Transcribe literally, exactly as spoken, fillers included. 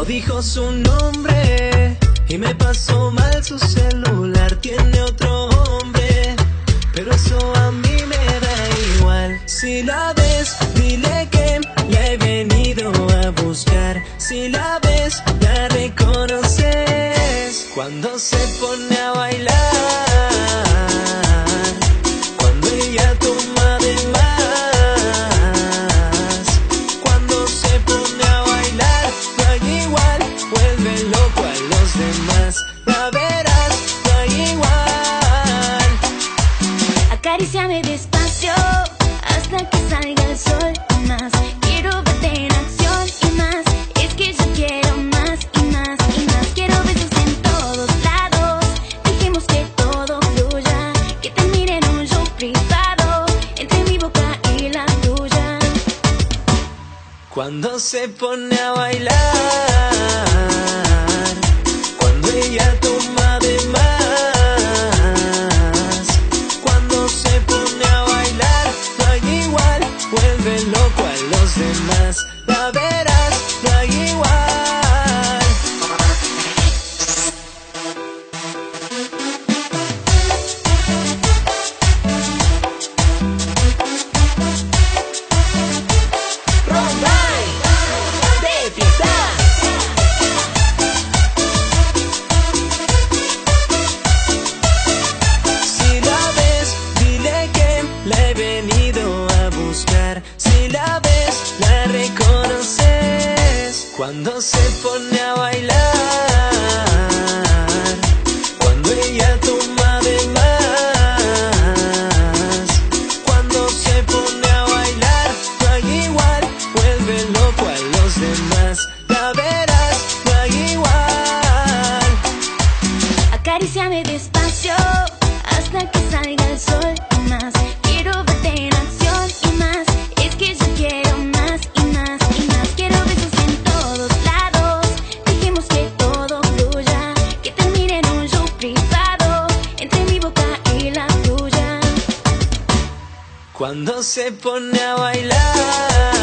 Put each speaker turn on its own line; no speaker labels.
dijo su nombre y me pasó mal su celular. Tiene otro hombre, pero eso a mí me da igual. Si la ves, dile que la he venido a buscar. Si la ves, la reconoces cuando se pone a bailar. Cuando ella toma de más. Cuando se pone a bailar, no hay igual. Vuelve loco a los demás. La verás, no hay igual.
Acaríciame despacio hasta que salga el sol y más. Quiero verte en acción y más. Es que yo quiero más y más y más. Quiero besos en todos lados. Dejemos que todo fluya. Que termine en un show privado entre mi boca y la tuya.
Cuando se pone a bailar, cuando ella toma de más, cuando se pone a bailar, no hay igual, vuelve loco a los demás. La verás, no hay igual. Si la ves, dile que la he venido a buscar. Si la ves, la reconoces cuando se pone a bailar. Cuando ella toma de más. Cuando se pone a bailar, no hay igual. Vuelve loco a los demás. La verás, no hay igual.
Acaríciame despacio hasta que salga el sol y más. Quiero verte en acción y más. Es que yo quiero más y más y más. Quiero besos en todos lados. Dejemos que todo fluya. Que termine en un show privado entre mi boca y la tuya.
Cuando se pone a bailar.